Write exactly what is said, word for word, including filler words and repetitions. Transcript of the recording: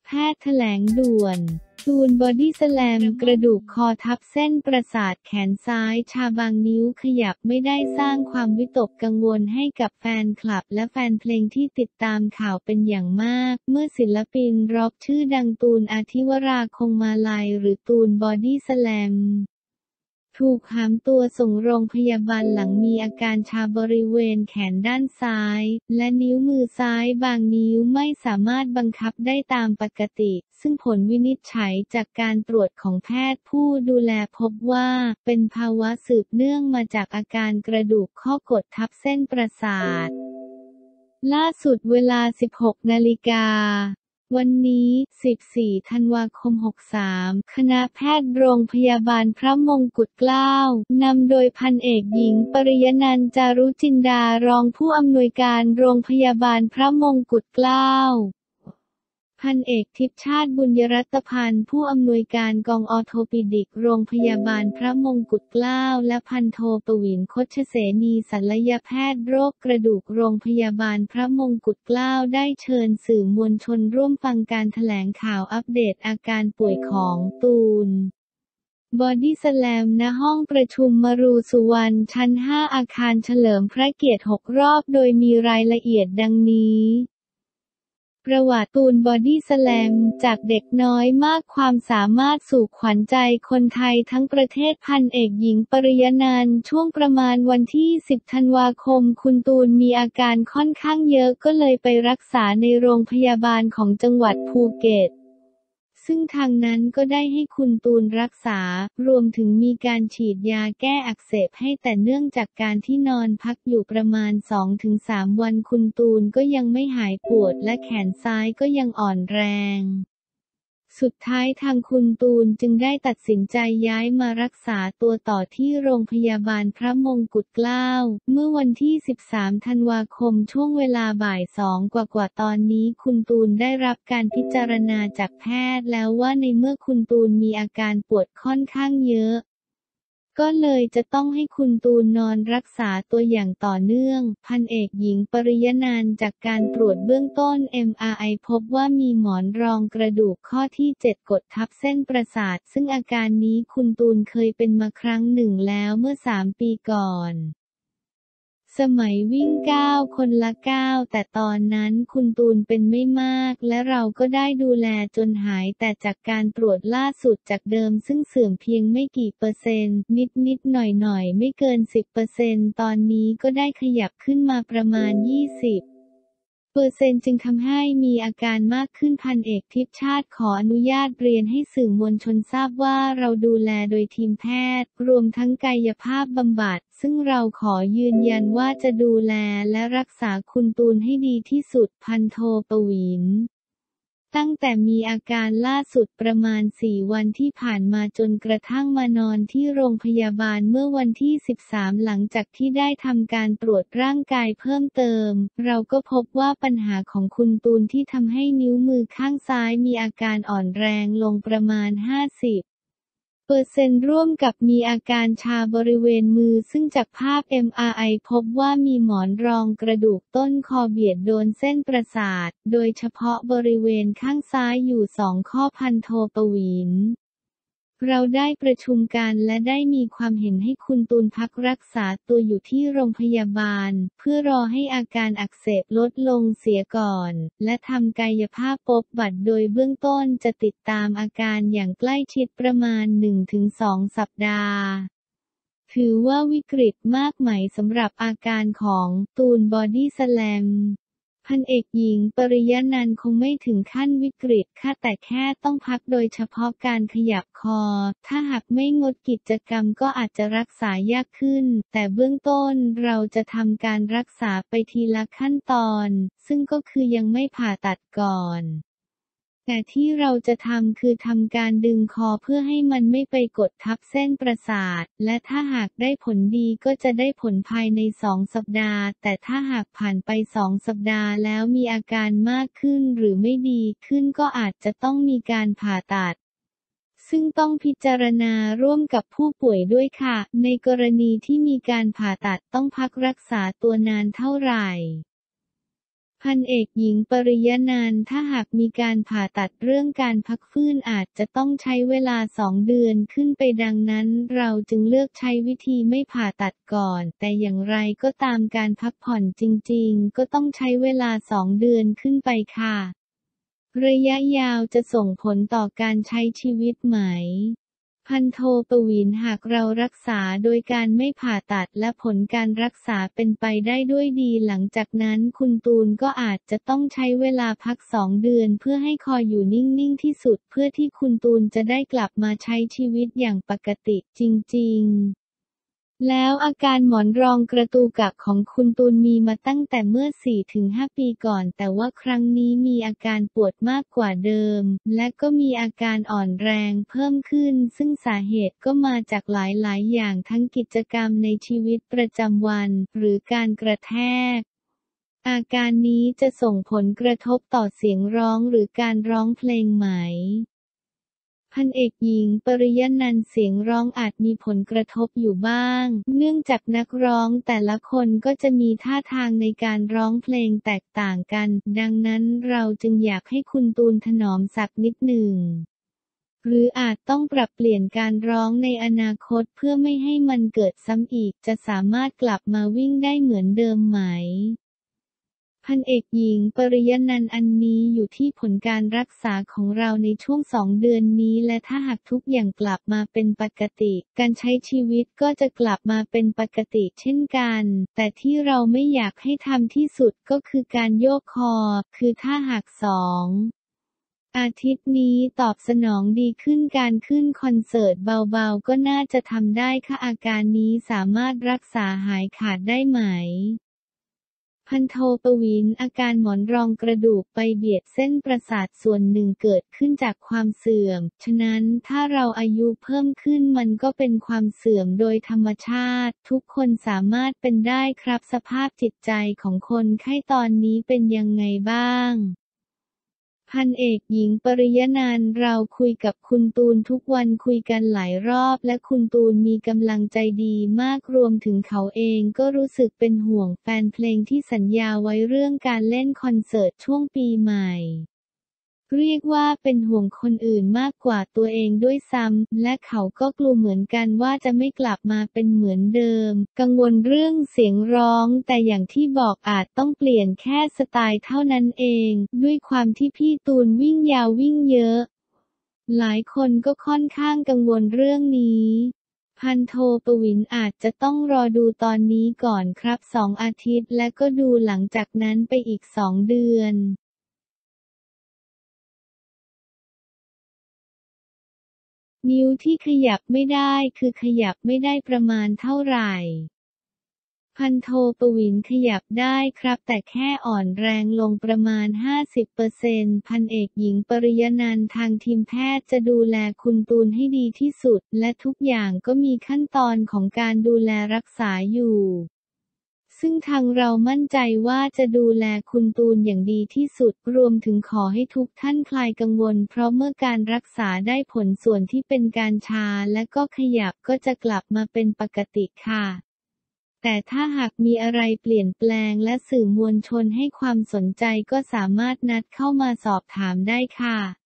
ทย์แถลงด่วน ตูนบอดี้สแลมกระดูกคอทับเส้นประสาทแขนซ้ายชาบางนิ้วขยับไม่ได้สร้างความวิตกกังวลให้กับแฟนคลับและแฟนเพลงที่ติดตามข่าวเป็นอย่างมากเมื่อศิลปินร็อกชื่อดังตูนอาทิวราคงมาลัยหรือตูนบอดี้สแลมถูกหามตัวส่งโรงพยาบาลหลังมีอาการชาบริเวณแขนด้านซ้ายและนิ้วมือซ้ายบางนิ้วไม่สามารถบังคับได้ตามปกติซึ่งผลวินิจฉัยจากการตรวจของแพทย์ผู้ดูแลพบว่าเป็นภาวะสืบเนื่องมาจากอาการกระดูกข้อกดทับเส้นประสาทล่าสุดเวลา สิบหกนาฬิกาวันนี้ สิบสี่ ธันวาคม หกสาม คณะแพทย์โรงพยาบาลพระมงกุฎเกล้านำโดยพันเอกหญิงปริยนันท์ จารุจินดารองผู้อำนวยการโรงพยาบาลพระมงกุฎเกล้าพันเอกทิพย์ชาติบุญยรัตพันธ์ผู้อำนวยการกองออร์โทปิดิกโรงพยาบาลพระมงกุฎเกล้าและพันโทปวิน คชเสนีศัลยแพทย์โรคกระดูกโรงพยาบาลพระมงกุฎเกล้าได้เชิญสื่อมวลชนร่วมฟังการแถลงข่าวอัปเดตอาการป่วยของตูนบอดี้สแลมณห้องประชุมมรูสุวรรณชั้น ห้า อาคารเฉลิมพระเกียรติ หก รอบโดยมีรายละเอียดดังนี้ประวัติตูนบอดี้สแลมจากเด็กน้อยมากความสามารถสู่ขวัญใจคนไทยทั้งประเทศพันเอกหญิงปริยนันท์ช่วงประมาณวันที่ สิบ ธันวาคมคุณตูนมีอาการค่อนข้างเยอะก็เลยไปรักษาในโรงพยาบาลของจังหวัดภูเก็ตซึ่งทางนั้นก็ได้ให้คุณตูนรักษารวมถึงมีการฉีดยาแก้อักเสบให้แต่เนื่องจากการที่นอนพักอยู่ประมาณ สองถึงสาม วันคุณตูนก็ยังไม่หายปวดและแขนซ้ายก็ยังอ่อนแรงสุดท้ายทางคุณตูนจึงได้ตัดสินใจย้ายมารักษาตัวต่อที่โรงพยาบาลพระมงกุฎเกล้าเมื่อวันที่ สิบสาม ธันวาคมช่วงเวลาบ่ายสองกว่าๆตอนนี้คุณตูนได้รับการพิจารณาจากแพทย์แล้วว่าในเมื่อคุณตูนมีอาการปวดค่อนข้างเยอะก็เลยจะต้องให้คุณตูนนอนรักษาตัวอย่างต่อเนื่องพันเอกหญิงปริยนันท์จากการตรวจเบื้องต้น เอ็ม อาร์ ไอ พบว่ามีหมอนรองกระดูกข้อที่ เจ็ด กดทับเส้นประสาทซึ่งอาการนี้คุณตูนเคยเป็นมาครั้งหนึ่งแล้วเมื่อ สาม ปีก่อนสมัยวิ่งเก้าคนละเก้าแต่ตอนนั้นคุณตูนเป็นไม่มากและเราก็ได้ดูแลจนหายแต่จากการตรวจล่าสุดจากเดิมซึ่งเสื่อมเพียงไม่กี่เปอร์เซ็นต์นิดนิดหน่อยหน่อยไม่เกิน สิบเปอร์เซ็นต์ ตอนนี้ก็ได้ขยับขึ้นมาประมาณ ยี่สิบเปอร์เซ็นต์จึงทำให้มีอาการมากขึ้นพันเอกทิพย์ชาติขออนุญาตเรียนให้สื่อมวลชนทราบว่าเราดูแลโดยทีมแพทย์รวมทั้งกายภาพบำบัดซึ่งเราขอยืนยันว่าจะดูแลและรักษาคุณตูนให้ดีที่สุดพันโทปวินตั้งแต่มีอาการล่าสุดประมาณ สี่ วันที่ผ่านมาจนกระทั่งมานอนที่โรงพยาบาลเมื่อวันที่ สิบสาม หลังจากที่ได้ทำการตรวจร่างกายเพิ่มเติมเราก็พบว่าปัญหาของคุณตูนที่ทำให้นิ้วมือข้างซ้ายมีอาการอ่อนแรงลงประมาณ ห้าสิบเปอร์เซ็นต์ ร่วมกับมีอาการชาบริเวณมือซึ่งจากภาพ เอ็ม อาร์ ไอ พบว่ามีหมอนรองกระดูกต้นคอเบียดโดนเส้นประสาทโดยเฉพาะบริเวณข้างซ้ายอยู่สองข้อพันโทปวินเราได้ประชุมกันและได้มีความเห็นให้คุณตูนพักรักษาตัวอยู่ที่โรงพยาบาลเพื่อรอให้อาการอักเสบลดลงเสียก่อนและทำกายภาพบำบัดโดยเบื้องต้นจะติดตามอาการอย่างใกล้ชิดประมาณ หนึ่งถึงสอง สัปดาห์ถือว่าวิกฤตมากไหมสำหรับอาการของตูนบอดี้สแลมพันเอกหญิงปริยนันท์คงไม่ถึงขั้นวิกฤตค่ะแต่แค่ต้องพักโดยเฉพาะการขยับคอถ้าหากไม่งดกิจกรรมก็อาจจะรักษายากขึ้นแต่เบื้องต้นเราจะทำการรักษาไปทีละขั้นตอนซึ่งก็คือยังไม่ผ่าตัดก่อนแต่ที่เราจะทำคือทำการดึงคอเพื่อให้มันไม่ไปกดทับเส้นประสาทและถ้าหากได้ผลดีก็จะได้ผลภายในสองสัปดาห์แต่ถ้าหากผ่านไปสองสัปดาห์แล้วมีอาการมากขึ้นหรือไม่ดีขึ้นก็อาจจะต้องมีการผ่าตัดซึ่งต้องพิจารณาร่วมกับผู้ป่วยด้วยค่ะในกรณีที่มีการผ่าตัดต้องพักรักษาตัวนานเท่าไหร่พันเอกหญิงปริยนันท์ถ้าหากมีการผ่าตัดเรื่องการพักฟื้นอาจจะต้องใช้เวลาสองเดือนขึ้นไปดังนั้นเราจึงเลือกใช้วิธีไม่ผ่าตัดก่อนแต่อย่างไรก็ตามการพักผ่อนจริงๆก็ต้องใช้เวลาสองเดือนขึ้นไปค่ะระยะยาวจะส่งผลต่อการใช้ชีวิตไหมพันโทปวินหากเรารักษาโดยการไม่ผ่าตัดและผลการรักษาเป็นไปได้ด้วยดีหลังจากนั้นคุณตูนก็อาจจะต้องใช้เวลาพักสองเดือนเพื่อให้คออยู่นิ่งๆที่สุดเพื่อที่คุณตูนจะได้กลับมาใช้ชีวิตอย่างปกติจริงๆแล้วอาการหมอนรองกระตุกของคุณตูนมีมาตั้งแต่เมื่อ สี่ถึงห้า ปีก่อนแต่ว่าครั้งนี้มีอาการปวดมากกว่าเดิมและก็มีอาการอ่อนแรงเพิ่มขึ้นซึ่งสาเหตุก็มาจากหลายๆอย่างทั้งกิจกรรมในชีวิตประจำวันหรือการกระแทกอาการนี้จะส่งผลกระทบต่อเสียงร้องหรือการร้องเพลงไหมพันเอกหญิงปริยนันท์เสียงร้องอาจมีผลกระทบอยู่บ้างเนื่องจากนักร้องแต่ละคนก็จะมีท่าทางในการร้องเพลงแตกต่างกันดังนั้นเราจึงอยากให้คุณตูนถนอมสักนิดหนึ่งหรืออาจต้องปรับเปลี่ยนการร้องในอนาคตเพื่อไม่ให้มันเกิดซ้ำอีกจะสามารถกลับมาวิ่งได้เหมือนเดิมไหมพันเอกหญิงปริยนันท์อันนี้อยู่ที่ผลการรักษาของเราในช่วงสองเดือนนี้และถ้าหากทุกอย่างกลับมาเป็นปกติการใช้ชีวิตก็จะกลับมาเป็นปกติเช่นกันแต่ที่เราไม่อยากให้ทำที่สุดก็คือการโยกคอคือถ้าหากสองอาทิตย์นี้ตอบสนองดีขึ้นการขึ้นคอนเสิร์ตเบาๆก็น่าจะทำได้ค่ะอาการนี้สามารถรักษาหายขาดได้ไหมพันโทปวินอาการหมอนรองกระดูกไปเบียดเส้นประสาทส่วนหนึ่งเกิดขึ้นจากความเสื่อมฉะนั้นถ้าเราอายุเพิ่มขึ้นมันก็เป็นความเสื่อมโดยธรรมชาติทุกคนสามารถเป็นได้ครับสภาพจิตใจของคนไข้ตอนนี้เป็นยังไงบ้างพันเอกหญิงปริยนันท์เราคุยกับคุณตูนทุกวันคุยกันหลายรอบและคุณตูนมีกำลังใจดีมากรวมถึงเขาเองก็รู้สึกเป็นห่วงแฟนเพลงที่สัญญาไว้เรื่องการเล่นคอนเสิร์ตช่วงปีใหม่เรียกว่าเป็นห่วงคนอื่นมากกว่าตัวเองด้วยซ้ำและเขาก็กลัวเหมือนกันว่าจะไม่กลับมาเป็นเหมือนเดิมกังวลเรื่องเสียงร้องแต่อย่างที่บอกอาจต้องเปลี่ยนแค่สไตล์เท่านั้นเองด้วยความที่พี่ตูนวิ่งยาววิ่งเยอะหลายคนก็ค่อนข้างกังวลเรื่องนี้พันโทปวินอาจจะต้องรอดูตอนนี้ก่อนครับสองอาทิตย์และก็ดูหลังจากนั้นไปอีกสองเดือนนิ้วที่ขยับไม่ได้คือขยับไม่ได้ประมาณเท่าไหร่พันโทปวินขยับได้ครับแต่แค่อ่อนแรงลงประมาณ ห้าสิบเปอร์เซ็นต์ พันเอกหญิงปริยนันท์ทางทีมแพทย์จะดูแลคุณตูนให้ดีที่สุดและทุกอย่างก็มีขั้นตอนของการดูแลรักษาอยู่ซึ่งทางเรามั่นใจว่าจะดูแลคุณตูนอย่างดีที่สุดรวมถึงขอให้ทุกท่านคลายกังวลเพราะเมื่อการรักษาได้ผลส่วนที่เป็นการชาและก็ขยับก็จะกลับมาเป็นปกติค่ะแต่ถ้าหากมีอะไรเปลี่ยนแปลงและสื่อมวลชนให้ความสนใจก็สามารถนัดเข้ามาสอบถามได้ค่ะ